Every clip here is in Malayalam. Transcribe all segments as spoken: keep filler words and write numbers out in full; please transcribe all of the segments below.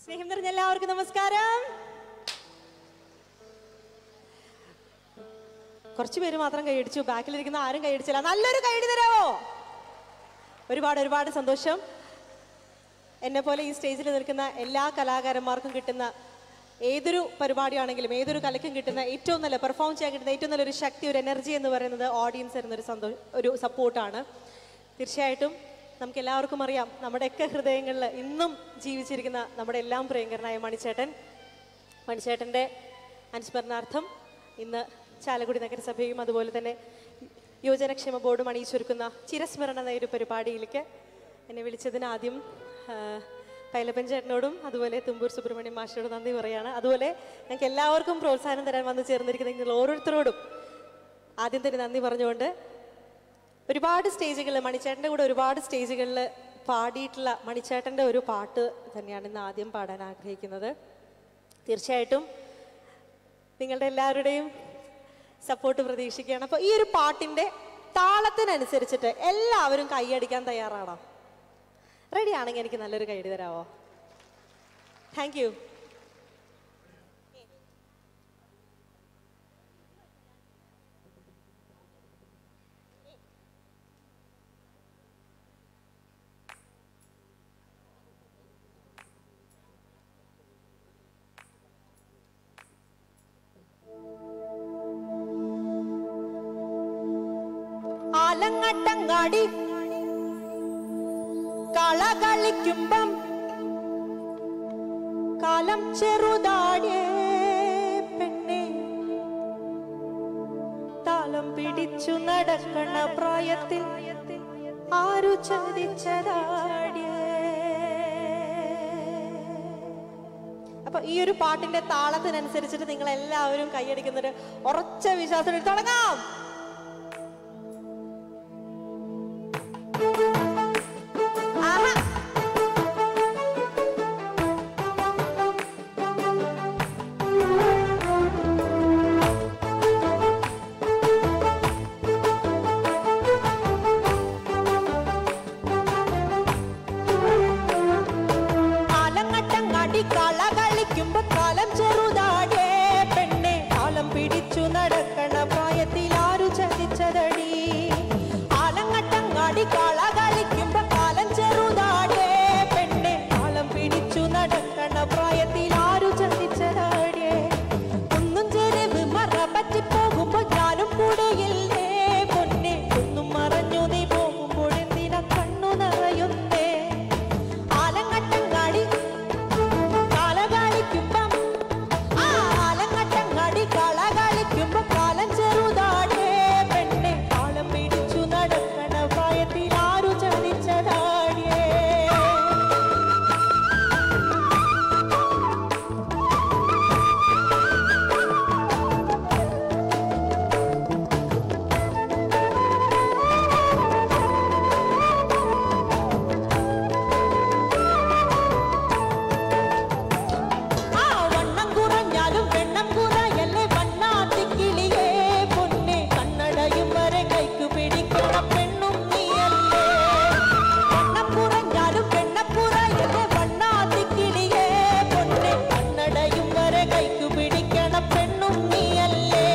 സ്നേഹം നിറഞ്ഞ എല്ലാവർക്കും നമസ്കാരം. കുറച്ചു പേര് മാത്രം കൈയടിച്ചു, ബാക്കിലിരിക്കുന്ന ആരും കൈയടിച്ചില്ല. നല്ലൊരു കൈയടി തരാമോ? ഒരുപാട് ഒരുപാട് സന്തോഷം. എന്നെ പോലെ ഈ സ്റ്റേജിൽ നിൽക്കുന്ന എല്ലാ കലാകാരന്മാർക്കും കിട്ടുന്ന ഏതൊരു പരിപാടിയാണെങ്കിലും ഏതൊരു കലയ്ക്കും കിട്ടുന്ന ഏറ്റവും നല്ല പെർഫോം ചെയ്യാൻ കിട്ടുന്ന ഏറ്റവും നല്ലൊരു ശക്തി, ഒരു എനർജി എന്ന് പറയുന്നത് ഓഡിയൻസ് തരുന്നൊരു സന്തോഷം, ഒരു സപ്പോർട്ടാണ്. തീർച്ചയായിട്ടും നമുക്ക് എല്ലാവർക്കും അറിയാം, നമ്മുടെയൊക്കെ ഹൃദയങ്ങളിൽ ഇന്നും ജീവിച്ചിരിക്കുന്ന നമ്മുടെ എല്ലാം പ്രിയങ്കരനായ മണിച്ചേട്ടൻ. മണിച്ചേട്ടൻ്റെ അനുസ്മരണാർത്ഥം ഇന്ന് ചാലക്കുടി നഗരസഭയും അതുപോലെ തന്നെ യുവജനക്ഷേമ ബോർഡും അണിയിച്ചൊരുക്കുന്ന ചിരസ്മരണ എന്ന ഒരു പരിപാടിയിലേക്ക് എന്നെ വിളിച്ചതിന് ആദ്യം പൈലപ്പൻ ചേട്ടനോടും അതുപോലെ തുമ്പൂർ സുബ്രഹ്മണ്യം മാഷിനോടും നന്ദി പറയുകയാണ്. അതുപോലെ ഞങ്ങൾക്ക് എല്ലാവർക്കും പ്രോത്സാഹനം തരാൻ വന്ന് ചേർന്നിരിക്കുന്ന നിങ്ങൾ ഓരോരുത്തരോടും ആദ്യം തന്നെ നന്ദി പറഞ്ഞുകൊണ്ട്, ഒരുപാട് സ്റ്റേജുകളിൽ മണിച്ചേട്ടൻ്റെ കൂടെ ഒരുപാട് സ്റ്റേജുകളിൽ പാടിയിട്ടുള്ള മണിച്ചേട്ടൻ്റെ ഒരു പാട്ട് തന്നെയാണ് ഇന്ന് ആദ്യം പാടാൻ ആഗ്രഹിക്കുന്നത്. തീർച്ചയായിട്ടും നിങ്ങളുടെ എല്ലാവരുടെയും സപ്പോർട്ട് പ്രതീക്ഷിക്കുകയാണ്. അപ്പോൾ ഈ ഒരു പാട്ടിൻ്റെ താളത്തിനനുസരിച്ചിട്ട് എല്ലാവരും കൈയടിക്കാൻ തയ്യാറാണോ? റെഡി ആണെങ്കിൽ എനിക്ക് നല്ലൊരു കൈയടി തരാമോ? Thank you. ആലങ്ങട്ടങ്ങാടി കളകളിക്കുമ്പം കാലം ചെറുതാടിയേ പെണ്ണെ, താളം പിടിച്ചു നടക്കണ പ്രായത്തിൽ ആരു ചതിച്ചതാടിയേ. അപ്പൊ ഈ ഒരു പാട്ടിന്റെ താളത്തിനനുസരിച്ചിട്ട് നിങ്ങൾ എല്ലാവരും കൈയടിക്കുന്നൊരു ഉറച്ച വിശ്വാസത്തിൽ തുടങ്ങാം. കളകളിക്കുമ്പോ കാലം ചെറുതാടേ പെണ്ണെ, കാലം പിടിച്ചു നടക്കണ പ്രായത്തിൽ ആരു ചതിച്ചതടി. ആലങ്ങട്ടങ്ങാടി കളകളിക്കുമ്പോ കാലം ചെറുതാടേ പെണ്ണെ, കാലം പിടിച്ചു നടക്കണ പ്രായത്തിൽ ആരു ചതിച്ചതാടേ. ഒന്നും ചെരുവ് മറ പറ്റി പോകുമ്പോ ഞാനും കൂടെയില്ലേ പൊന്നെ, ഒന്നും മറഞ്ഞു നീ പോകുമ്പോഴെന്തിനാ കണ്ണു നിറയുന്നേ. ആലങ്ങട്ടങ്ങാടി കളകളിക്കുമ്പോ കാലം ചെറുതാടേ പെണ്ണെ, കാലം പിടിച്ചു നടക്കണ പ്രായത്തിൽ ആരു ചതിച്ചതാടിയേ. ആ വണ്ണം കുറഞ്ഞാലും വെണ്ണം കുറയല്ലേ വണ്ണാത്തിക്കിളിയേ പൊന്നെ, കണ്ണടയും വരെ കൈക്കു പിടിക്കണ പെണ്ണും നീയല്ലേ. വണ്ണം കുറഞ്ഞാലും വെണ്ണം കുറയല്ലേ വണ്ണാത്തിക്കിളിയേ പൊന്നെ, കണ്ണടയും വരെ കൈക്കു പിടിക്കണ പെണ്ണും നീയല്ലേ.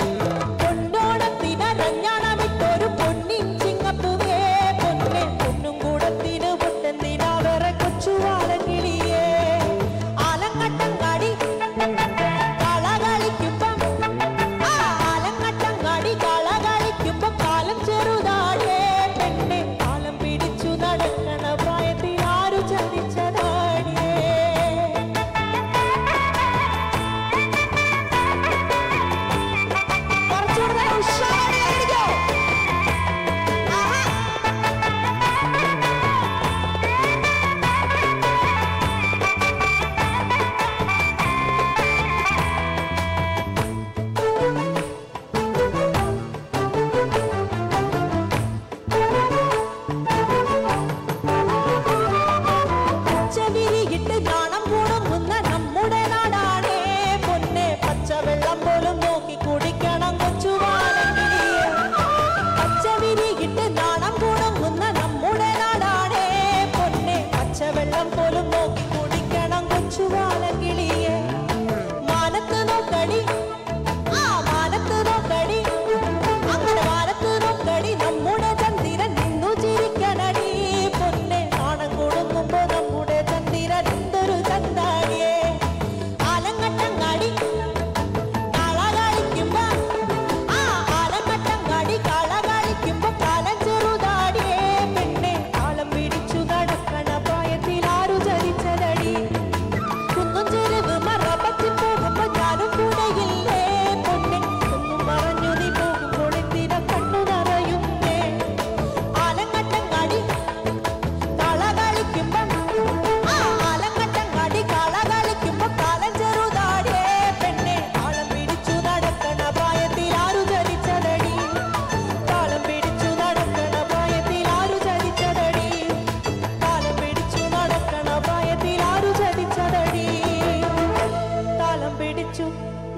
പൊന്നോണത്തിനരഞ്ഞാണമിട്ടൊരു പൊന്നിൻ ചിങ്ങപ്പൂവേ പൊന്നെ, പൊന്നും കൂടത്തിന് പൊട്ടെന്തിനാ വേറെ കൊച്ചുവാലക്കിളിയേ. ആലങ്ങട്ടങ്ങാടി കളകളിക്കുമ്പം ആലങ്ങട്ടങ്ങാടി കളകളിക്കുമ്പോ കാലം ചെറുതാടേ പെണ്ണെ, കാലം പിടിച്ചു നടക്കണ പ്രായത്തിൽ ആരു ചതിച്ചതാടിയേ. കുറച്ചുകൂടെ ഉഷാറായിരിക്കോ? പച്ചവിരിയിട്ട് നാണം കൂടുന്ന നമ്മുടെ നാടാണേ പൊന്നെ, പച്ചവെള്ളം പോലും നോക്കി കുടിക്കണം കൊച്ചുവാലക്കിളിയേ. പച്ചവിരിയിട്ട് നാണം കൂടുന്ന നമ്മുടെ നാടാണേ പൊന്നെ, പച്ചവെള്ളം പോലും നോക്കി കുടിക്കണം കൊച്ചു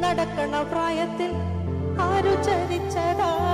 നടക്കണ പ്രായത്തിൽ ആരു ചതിച്ചതാ